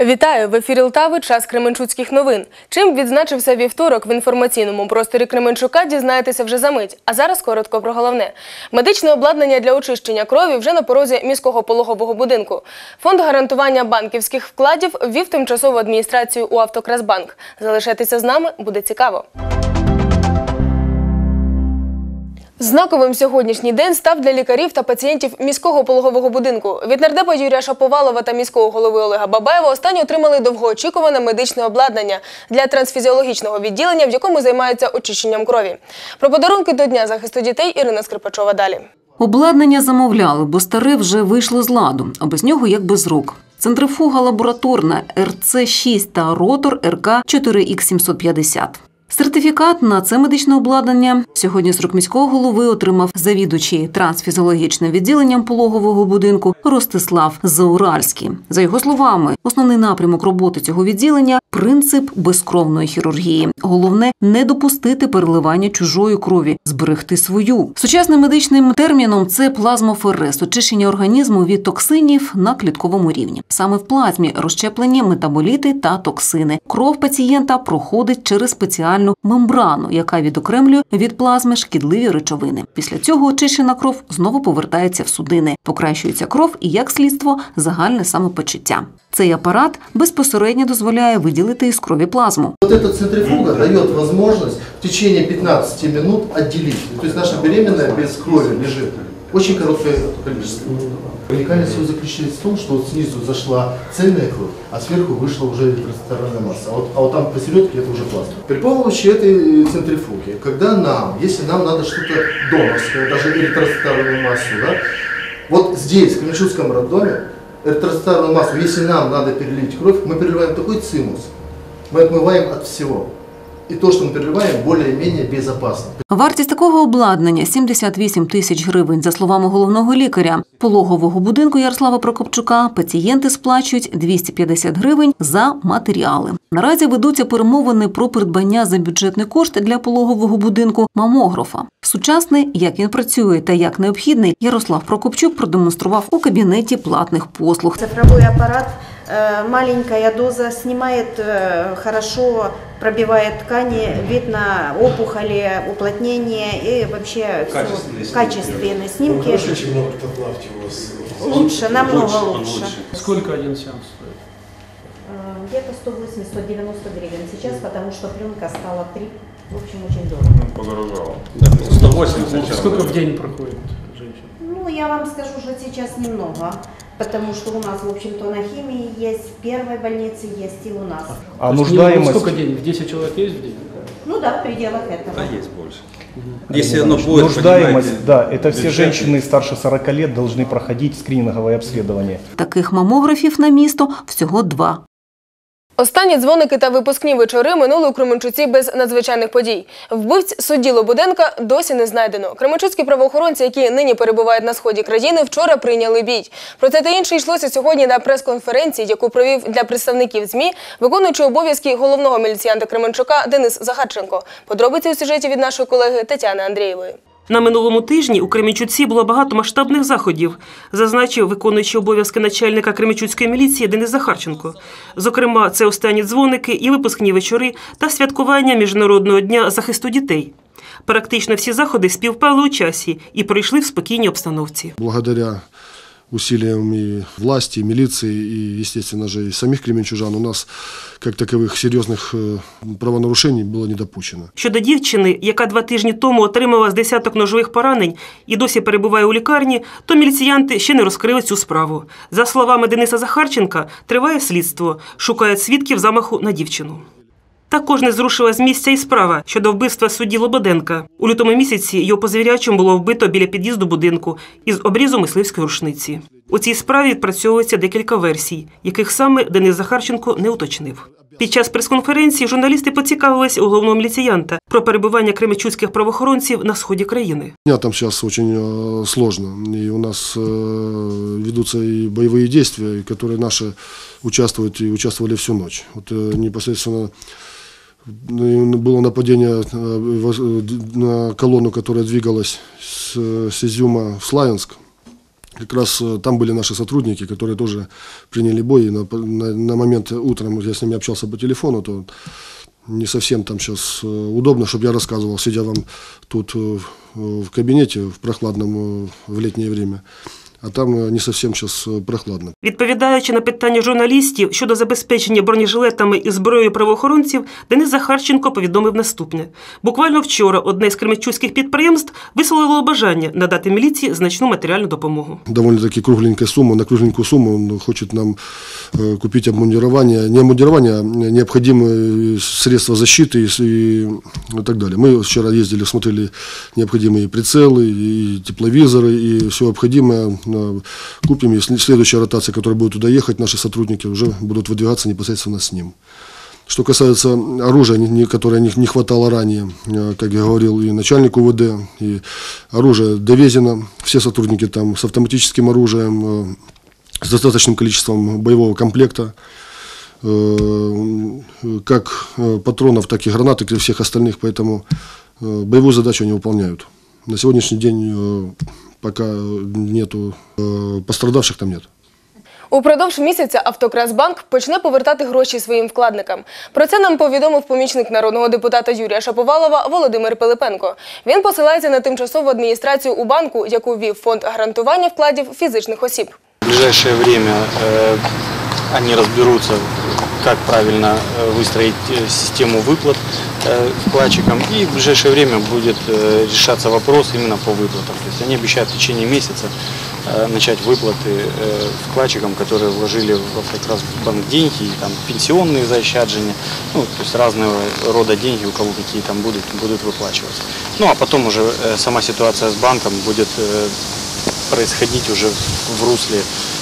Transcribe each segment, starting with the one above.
Вітаю! В ефірі Лтави «Час Кременчуцьких новин». Чим відзначився вівторок в інформаційному просторі Кременчука, дізнаєтеся вже за мить. А зараз коротко про головне. Медичне обладнання для очищення крові вже на порозі міського пологового будинку. Фонд гарантування банківських вкладів ввів тимчасову адміністрацію у Автокрасбанк. Залишайтеся з нами, буде цікаво. Знаковим сьогоднішній день став для лікарів та пацієнтів міського пологового будинку. Від нардепа Юрія Шаповалова та міського голови Олега Бабаєва останні отримали довгоочікуване медичне обладнання для трансфізіологічного відділення, в якому займаються очищенням крові. Про подарунки до Дня захисту дітей Ірина Скрипачова далі. Обладнання замовляли, бо старе вже вийшло з ладу, а без нього як без рук. Центрифуга лабораторна РЦ-6 та ротор РК-4Х750. Сертифікат на це медичне обладнання сьогодні з рук міського голови отримав завідувачий трансфізіологічним відділенням пологового будинку Ростислав Зауральський. За його словами, основний напрямок роботи цього відділення – принцип безкровної хірургії. Головне – не допустити переливання чужої крові, зберегти свою. Сучасним медичним терміном – це плазмоферез – очищення організму від токсинів на клітковому рівні. Саме в плазмі розщеплені метаболіти та токсини. Кров пацієнта проходить через спеціальну мембрану, яка відокремлює від плазми шкідливі речовини. Після цього очищена кров знову повертається в судини. Покращується кров і, як слідство, загальне самопочуття. Цей апарат безпосередньо дозволяє виділити із крові плазму. Вот эта центрифуга дает возможность в течение 15 минут отделить. То есть наша беременная без крови лежит. Очень короткое количество. Уникальность его заключается в том, что вот снизу зашла цельная кровь, а сверху вышла уже эритроцитарная масса. А вот там посередке это уже плазма. При помощи этой центрифуги, если нам надо что-то донорское, даже эритроцитарную массу, да, вот здесь, в Кременчуцком роддоме, эритроцитарную массу, если нам надо перелить кровь, мы переливаем такой цимус, мы отмываем от всего. І те, що ми переливаємо, більш-менш безпечно. Вартість такого обладнання – 78 тисяч гривень. За словами головного лікаря пологового будинку Ярослава Прокопчука, пацієнти сплачують 250 гривень за матеріали. Наразі ведуться перемовини про придбання за бюджетний кошт для пологового будинку мамографа. Сучасний, як він працює та як необхідний, Ярослав Прокопчук продемонстрував у кабінеті платних послуг. Цифровий апарат, маленькая доза, снимает хорошо, пробивает ткани, видно опухоли, уплотнения и вообще качественные снимки. Лучше, чем на ортоплавте у вас? Лучше, намного лучше. Сколько один сеанс стоит? Где-то 180-190 гривен сейчас, потому что пленка стала 3. В общем, очень дорого. Подорожало. 180. Сколько в день проходит женщина? Ну, я вам скажу, что сейчас немного. Потому что у нас, в общем-то, на химии есть, в первой больнице есть и у нас. А нуждаемость? Сколько день? В 10 человек есть в день? Ну да, в пределах этого. А есть больше. Если оно будет, нуждаемость, да, это все женщины старше 40 лет должны проходить скрининговое обследование. Таких мамографів на місто всього 2. Останні дзвоники та випускні вечори минули у Кременчуці без надзвичайних подій. Вбивць судді Лободенка досі не знайдено. Кременчуцькі правоохоронці, які нині перебувають на сході країни, вчора прийняли бій. Про це та інше йшлося сьогодні на прес-конференції, яку провів для представників ЗМІ виконуючий обов'язки головного міліціянта Кременчука Денис Захарченко. Подробиці у сюжеті від нашої колеги Тетяни Андрієвої. На минулому тижні у Кременчуці було багато масштабних заходів, зазначив виконуючий обов'язки начальника Кременчуцької міліції Денис Захарченко. Зокрема, це останні дзвоники і випускні вечори та святкування Міжнародного дня захисту дітей. Практично всі заходи співпали у часі і пройшли в спокійній обстановці. Благодаря усилиям и власти, и милиции, и, естественно же, и самих кременчужан у нас, как таковых, серьезных правонарушений было не допущено. Щодо дівчини, яка 2 тижні тому отримала з десяток ножових поранень і досі перебуває у лікарні, то міліціянти ще не розкрили цю справу. За словами Дениса Захарченка, триває слідство, шукають свідків замаху на дівчину. Також не зрушила з місця і справа щодо вбивства судді Лободенка. У лютому місяці його по звірячому було вбито біля під'їзду будинку із обрізу мисливської рушниці. У цій справі відпрацьовується декілька версій, яких саме Денис Захарченко не уточнив. Під час прес-конференції журналісти поцікавилися у головного міліціянта про перебування кременчуцьких правоохоронців на сході країни. Там зараз дуже складно. І у нас ведуться і бойові дії, які наші участвують і участвували всю ніч. От непосредственно было нападение на колонну, которая двигалась с Изюма в Славянск. как раз там были наши сотрудники, которые тоже приняли бой. И на момент утром я с ними общался по телефону, то не совсем там сейчас удобно, чтобы я рассказывал, сидя вам тут в кабинете в прохладном в летнее время. А там не совсем зараз прохладно. Відповідаючи на питання журналістів щодо забезпечення бронежилетами і зброєю правоохоронців, Денис Захарченко повідомив наступне. Буквально вчора одне з кременчуцьких підприємств висловило бажання надати міліції значну матеріальну допомогу. Довольно-таки кругленькая сумма. На кругленькую сумму он хочет нам купить обмундирование. Не обмундирование, а необходимые средства защиты и так далее. Мы вчера ездили, смотрели необходимые прицелы, и тепловизоры, и все необходимое. Купим, и следующая ротация, которая будет туда ехать, наши сотрудники уже будут выдвигаться непосредственно с ним. Что касается оружия, которое не хватало ранее, как я говорил, и начальник УВД, и оружие довезено, все сотрудники там с автоматическим оружием, с достаточным количеством боевого комплекта, как патронов, так и гранат, и всех остальных, поэтому боевую задачу они выполняют. На сегодняшний день пока нету пострадавших, там нет. Упродовж місяця «Автокрасбанк» почне повертати гроші своїм вкладникам. Про це нам повідомив помічник народного депутата Юрія Шаповалова Володимир Пилипенко. Він посилається на тимчасову адміністрацію у банку, яку ввів фонд гарантування вкладів фізичних осіб. В ближайшее время они разберутся, как правильно выстроить систему выплат вкладчикам, и в ближайшее время будет решаться вопрос именно по выплатам. То есть они обещают в течение месяца начать выплаты вкладчикам, которые вложили в «Автокрасбанк» деньги, и там пенсионные заощаджения, ну, то есть разного рода деньги, у кого какие там будут выплачиваться. Ну а потом уже сама ситуация с банком будет происходить уже в русле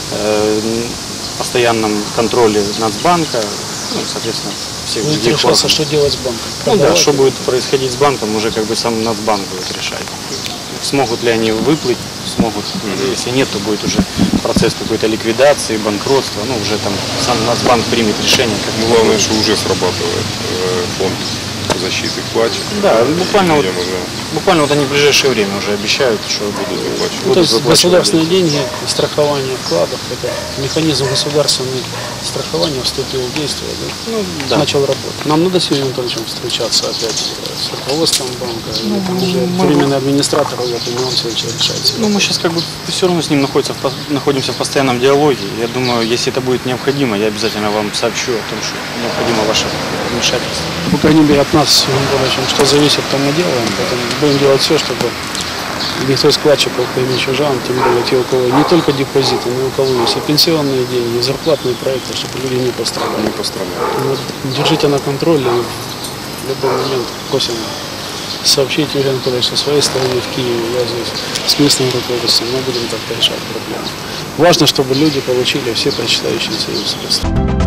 постоянном контроле Нацбанка, ну, соответственно, всех других решаться, органов. что делать с банком. Ну да, что будет происходить с банком, уже как бы сам Нацбанк будет решать. Смогут ли они выплыть, смогут. Если нет, то будет уже процесс какой-то ликвидации, банкротства. Ну, уже там сам Нацбанк примет решение. Как Главное, что уже срабатывает фонд защиты вкладчиков. Да, буквально вот они в ближайшее время уже обещают, что будут выплачивать. Ну, то есть государственные деньги, страхование вкладов, это механизм государственного страхования вступил в действие, да? Ну, да. Начал работать. Нам надо с Юрием Анатольевичем встречаться опять с руководством банка, уже временный администратор, я понимаю, он все решает. Ну, мы сейчас как бы все равно с ним находимся в постоянном диалоге. Я думаю, если это будет необходимо, я обязательно вам сообщу о том, что необходимо ваше вмешательство. По крайней мере, от нас с Юрием Анатольевичем, что зависит, то мы делаем. Поэтому будем делать все, чтобы никто из вкладчиков не чужан, тем более те, у кого не только депозиты, но и у кого есть и пенсионные деньги, и зарплатные проекты, чтобы люди не пострадали. Вот, держите на контроле, и в любой момент просим сообщить Юрию Анатольевичу со своей стороны в Киеве, я здесь с местным руководством, мы будем так решать проблему. Важно, чтобы люди получили все причитающиеся им средства.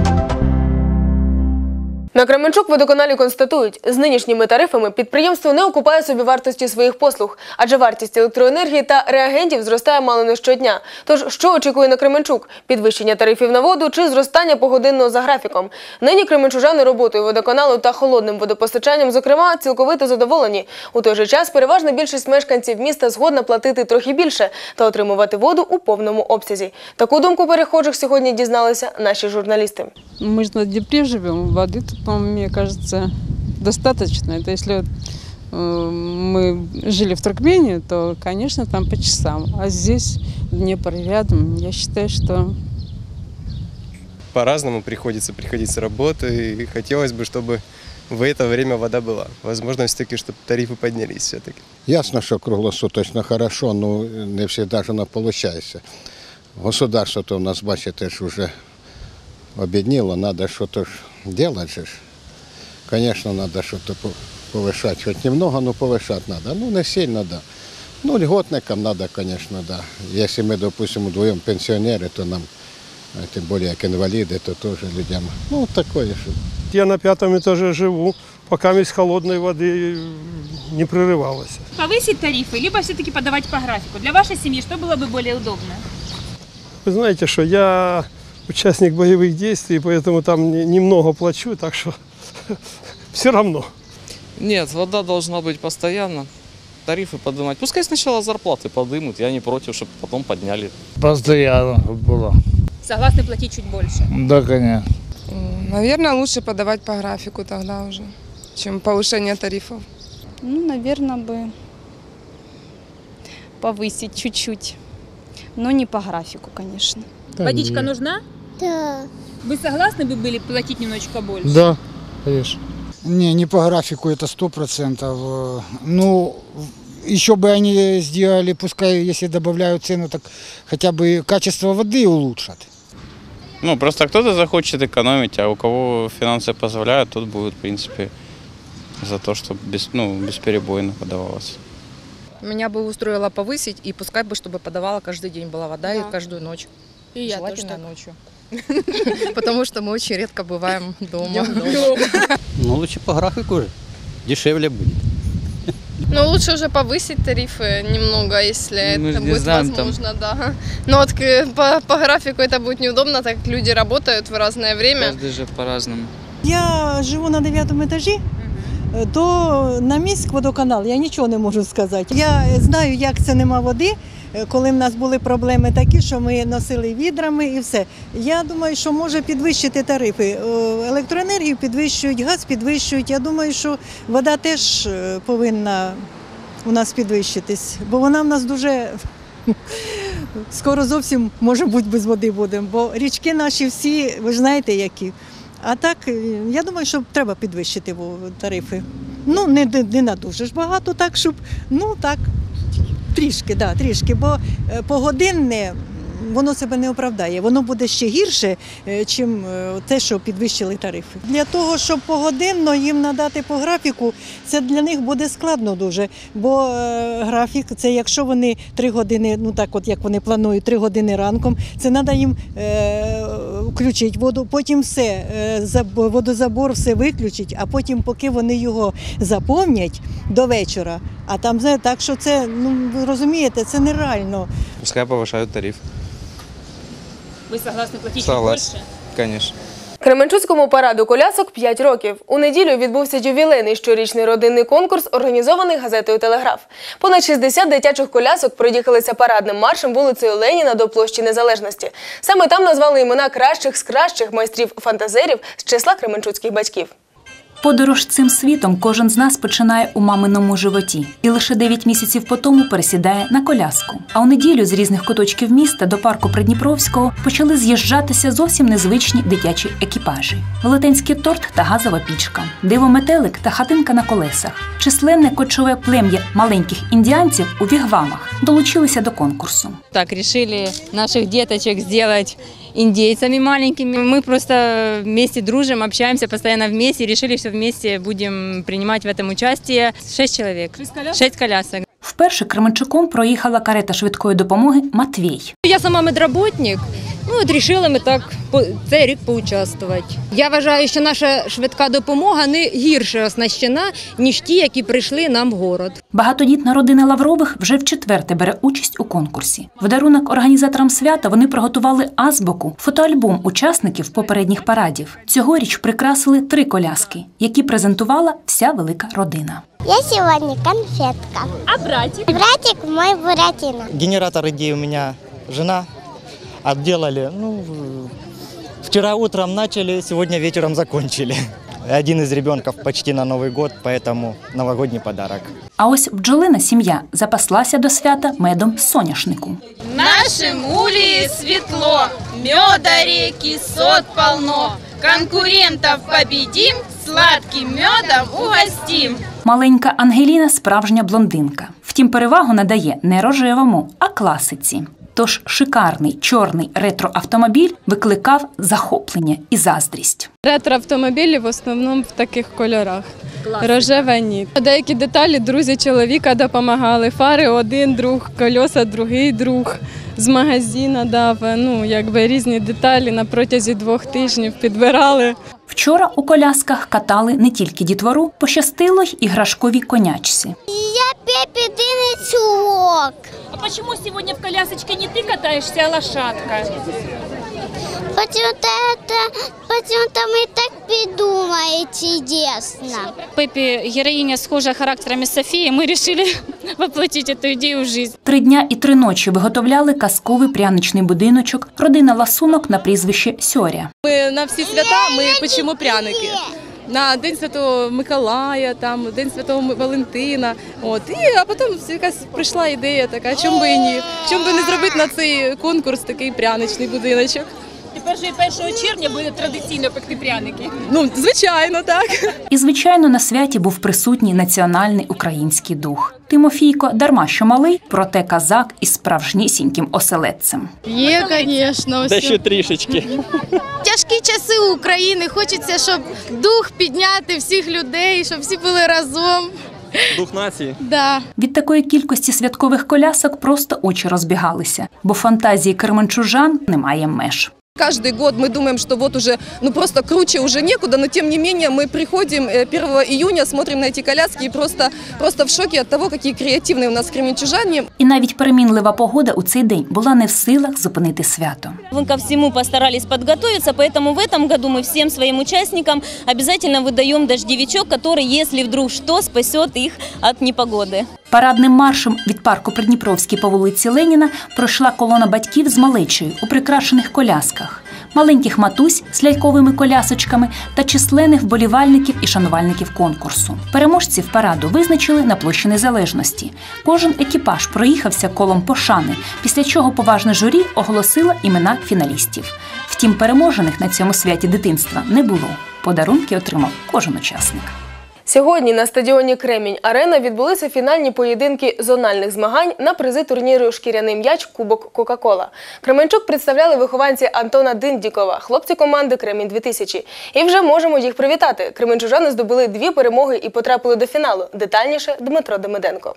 На Кременчук-водоканалі констатують, з нинішніми тарифами підприємство не окупає собівартості своїх послуг, адже вартість електроенергії та реагентів зростає мало не щодня. Тож, що очікує на Кременчук? Підвищення тарифів на воду чи зростання погодинного за графіком? Нині кременчужани роботою водоканалу та холодним водопостачанням, зокрема, цілковито задоволені. У той же час переважна більшість мешканців міста згодна платити трохи більше та отримувати воду у повному обсязі. Таку думку перехожих сьогодні дізналися наші журналісти. Мы же на Днепре живем, воды тут, мне кажется, достаточно. Это если мы жили в Туркмении, то, конечно, там по часам. А здесь Днепр рядом, я считаю, что... По-разному приходится приходить с работы, и хотелось бы, чтобы в это время вода была. Возможно, все-таки, чтобы тарифы поднялись все-таки. Ясно, что круглосуточно хорошо, но не всегда же оно получается. Государство-то у нас, бачите, ж уже обеднило, надо что-то делать же. Конечно, надо что-то повышать, хоть немного, но повышать надо. Ну, не сильно, да. Ну, льготникам надо, конечно, да. Если мы, допустим, вдвоем пенсионеры, то нам, тем более, как инвалиды, то тоже людям, ну, такое же. Я на 5-м этаже живу, пока из холодной воды не прерывалось. Повысить тарифы, либо все-таки подавать по графику? Для вашей семьи что было бы более удобно? Вы знаете, что я участник боевых действий, поэтому там немного плачу, так что все равно. Нет, вода должна быть постоянно. тарифы поднимать. Пускай сначала зарплаты поднимут, я не против, чтобы потом подняли. Постоянно было. Согласны платить чуть больше? Да, конечно. Наверное, лучше подавать по графику тогда уже, чем повышение тарифов. Ну, наверное, бы повысить чуть-чуть, но не по графику, конечно. Водичка нужна? Да. Вы согласны бы были платить немножечко больше? Да, конечно. Не по графику, это 100%. Ну, еще бы они сделали, пускай, если добавляют цену, так хотя бы качество воды улучшат. Ну, просто кто-то захочет экономить, а у кого финансы позволяют, тот будет, в принципе, за то, чтобы бесперебойно подавалось. Меня бы устроило повысить, и пускай бы, чтобы подавала каждый день была вода, и каждую ночь. И я тоже желательно так. ночью. Потому что мы очень редко бываем дома. Ну, лучше по графику же, дешевле будет. Ну, лучше уже повысить тарифы немного, если это будет возможно, да. Но вот по графику это будет неудобно, так как люди работают в разное время. Каждый же по-разному. Я живу на 9-му етажі, то на міськводоканал я нічого не можу сказати. Я знаю, як це нема води, коли в нас були проблеми такі, що ми носили відрами і все. Я думаю, що може підвищити тарифи. Електроенергію підвищують, газ підвищують. Я думаю, що вода теж повинна у нас підвищитись, бо вона в нас дуже скоро зовсім, може бути, без води будемо, бо річки наші всі, ви ж знаєте, які. А так, я думаю, що треба підвищити тарифи. Ну, не на дуже ж багато, так, щоб, ну, так, трішки, бо погодинне, воно себе не оправдає. Воно буде ще гірше, ніж те, що підвищили тарифи. Для того, щоб погодинно їм надати по графіку, це для них буде складно дуже. Бо графік, це якщо вони 3 години, ну так от як вони планують, 3 години ранком, це треба їм включити воду, потім все, водозабор все виключить, а потім, поки вони його заповнять до вечора, а там, так що це, ну, ви розумієте, це нереально. Пускай повышают тариф. Ви согласны платить Согласен, чуть больше? конечно. Кременчуцькому параду колясок 5 років. У неділю відбувся ювілейний щорічний родинний конкурс, організований газетою «Телеграф». Понад 60 дитячих колясок проїхалися парадним маршем вулицею Леніна до площі Незалежності. Саме там назвали імена кращих з кращих майстрів-фантазерів з числа кременчуцьких батьків. Подорож цим світом кожен з нас починає у маминому животі і лише 9 місяців по тому пересідає на коляску. А у неділю з різних куточків міста до парку Придніпровського почали з'їжджатися зовсім незвичні дитячі екіпажі. Велетенський торт та газова пічка, диво-метелик та хатинка на колесах. Численне кочове плем'я маленьких індіанців у вігвамах долучилися до конкурсу. Так, решили наших деточек сделать индейцами маленькими. Мы просто вместе дружим, общаемся постоянно вместе, решили, что вместе будем принимать в этом участие. 6 человек. 6 колясок. Вперше Кременчуком проїхала карета швидкої допомоги «Матвій». Я сама медработник, ну от вирішили ми так цей рік поучаствувати. Я вважаю, що наша швидка допомога не гірше оснащена, ніж ті, які прийшли нам в город. Багатодітна родина Лаврових вже вчетверте бере участь у конкурсі. В дарунок організаторам свята вони приготували азбуку, фотоальбом учасників попередніх парадів. Цьогоріч прикрасили 3 коляски, які презентувала вся велика родина. Я сегодня конфетка. А братик? Братик мой Буратино. Генератор идеи у меня жена отделали. Ну, вчера утром начали, сегодня вечером закончили. Один из ребенков почти на Новый год, поэтому новогодний подарок. А ось бджолина сім'я запаслася до свята медом з соняшнику. В нашем улье светло, меда реки, сот полно. Конкурентов победим, сладким медом угостим. Маленька Ангеліна – справжня блондинка. Втім, перевагу надає не рожевому, а класиці. Тож шикарний чорний ретро-автомобіль викликав захоплення і заздрість. Ретро-автомобілі в основному в таких кольорах. Рожева – ні. Деякі деталі друзі чоловіка допомагали. Фари – один друг, кольоса – другий друг. З магазину дав, якби різні деталі на протязі 2 тижнів підбирали. Вчора у колясках катали не тільки дітвору, пощастило й іграшкові конячці. Я Пеппи Диночок. А почему сегодня в колясочке не ты катаешься, а лошадка? Почему-то мы так придумали чудесно. Пеппи героиня схожа характерами с Софией, мы решили воплотить эту идею в жизнь. 3 дня і 3 ночі виготовляли казковий пряничний будиночок родина Ласунок на прізвище Сьоря. Ми на всі свята ми печемо пряники. На День Святого Миколая, там, День Святого Валентина. А потім якась прийшла ідея така, чому би і ні? Чому би не зробити на цей конкурс такий пряничний будиночок? Тепер же 1 червня буде традиційно пекти пряники. Ну, звичайно, так. І, звичайно, на святі був присутній національний український дух. Тимофійко дарма що малий, проте казак із справжнісіньким оселедцем. Є, звісно. Та ще трішечки. Тяжкі часи України, хочеться, щоб дух підняти всіх людей, щоб всі були разом. Дух нації. Да. Від такої кількості святкових колясок просто очі розбігалися, бо фантазії керменчужан немає меж. Каждый год мы думаем, что вот уже, просто круче уже некуда, но тем не менее мы приходим 1 июня, смотрим на эти коляски и просто в шоке от того, какие креативные у нас кременчужане. І навіть перемінлива погода у цей день була не в силах зупинити свято. Мы ко всему постарались подготовиться, поэтому в этом году мы всем своим участникам обязательно выдаем дождевичок, который, если вдруг что, спасет их от непогоды. Парадним маршем від парку Придніпровський по вулиці Леніна пройшла колона батьків з малечею у прикрашених колясках, маленьких матусь з ляльковими колясочками та численних вболівальників і шанувальників конкурсу. Переможців параду визначили на площі Незалежності. Кожен екіпаж проїхався колом пошани, після чого поважне журі оголосило імена фіналістів. Втім, переможених на цьому святі дитинства не було. Подарунки отримав кожен учасник. Сьогодні на стадіоні «Кремінь-Арена» відбулися фінальні поєдинки зональних змагань на призи турніру «Шкіряний м'яч. Кубок Кока-Кола». Кременчук представляли вихованці Антона Диндікова, хлопці команди «Кремінь-2000». І вже можемо їх привітати. Кременчужани здобули 2 перемоги і потрапили до фіналу. Детальніше Дмитро Демиденко.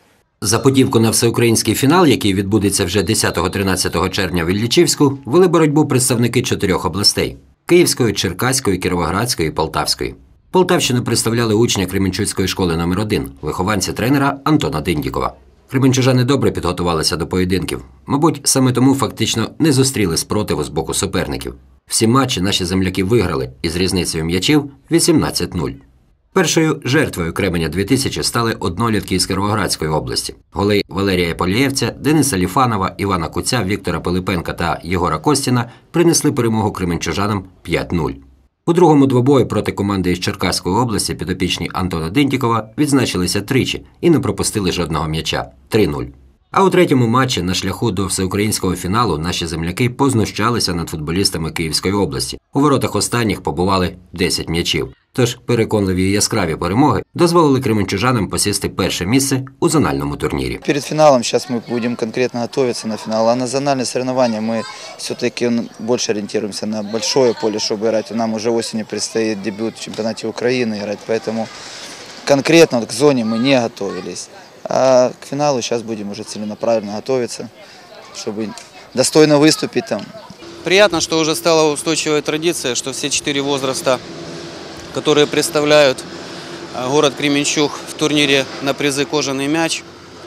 За путівку на всеукраїнський фінал, який відбудеться вже 10-13 червня в Іллічівську, вели боротьбу представники 4 областей – Київської, Черкаської, Кіровоградської і Полтавської. Полтавщину представляли учні Кременчуцької школи номер 1, вихованці тренера Антона Диндікова. Кременчужани добре підготувалися до поєдинків. Мабуть, саме тому фактично не зустріли спротиву з боку суперників. Всі матчі наші земляки виграли із різницею м'ячів 18-0. Першою жертвою Кременя-2000 стали однолітки із Кіровоградської області. Голи Валерія Полієвця, Дениса Ліфанова, Івана Куця, Віктора Пилипенка та Єгора Костіна принесли перемогу кременчужанам 5-0. У другому двобої проти команди із Черкаської області підопічні Антона Диндікова відзначилися тричі і не пропустили жодного м'яча – 3-0. А у третьому матчі на шляху до всеукраїнського фіналу наші земляки познущалися над футболістами Київської області. У воротах останніх побували 10 м'ячів. Тож переконливі і яскраві перемоги дозволили кременчужанам посісти перше місце у зональному турнірі. Перед фіналом зараз ми будемо конкретно готуватися на фінал, а на зональні соревновання ми все-таки більше орієнтуємося на велике поле, щоб грати. Нам вже осінню предстоїть дебют в чемпіонаті України грати, тому конкретно к зоні ми не готувалися. А к финалу сейчас будем уже целенаправленно готовиться, чтобы достойно выступить там. Приятно, что уже стала устойчивая традиция, что все 4 возраста, которые представляют город Кременчуг в турнире на призы «Кожаный мяч»,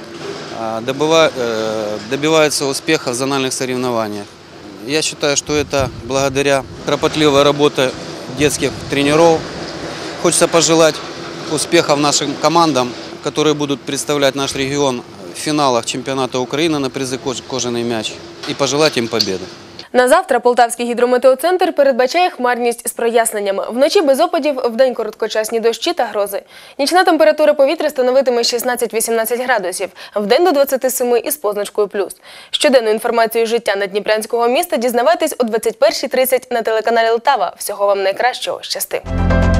добиваются успеха в зональных соревнованиях. Я считаю, что это благодаря кропотливой работе детских тренеров. Хочется пожелать успехов нашим командам, которые будут представлять наш регион в финалах чемпионата Украины на призы «Кожаный мяч», и пожелать им победы. На завтра Полтавський гідрометеоцентр передбачає хмарність з проясненнями. Вночі без опадів, вдень короткочасні дощі та грози. Нічна температура повітря становитиме 16-18 градусів, вдень до 27 із позначкою плюс. Щоденну інформацію життя наддніпрянського міста дізнавайтесь о 21:30 на телеканалі Лтава. Всього вам найкращого. Щасти!